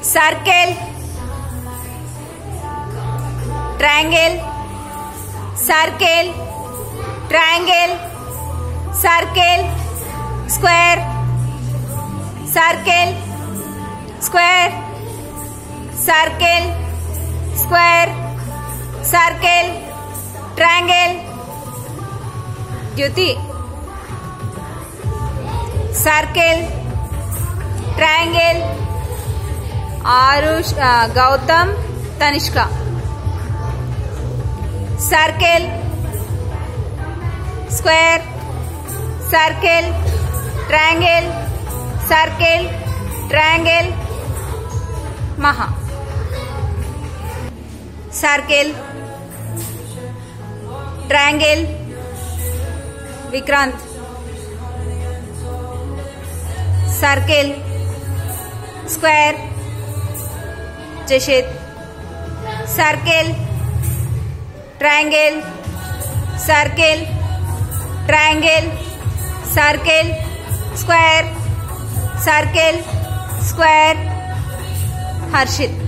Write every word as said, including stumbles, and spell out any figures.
circle triangle circle triangle circle square circle square circle square circle triangle Jyoti circle triangle Aarush Gautam Tanishka circle square circle triangle circle triangle Maha circle triangle Vikrant circle square Jashit circle triangle circle triangle circle square circle square Harshit